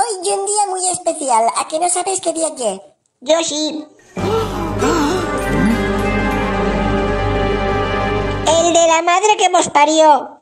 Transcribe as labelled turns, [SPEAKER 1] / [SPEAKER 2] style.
[SPEAKER 1] Hoy un día muy especial. ¿A que no sabéis qué día es?
[SPEAKER 2] Yo sí. El de la madre que nos parió.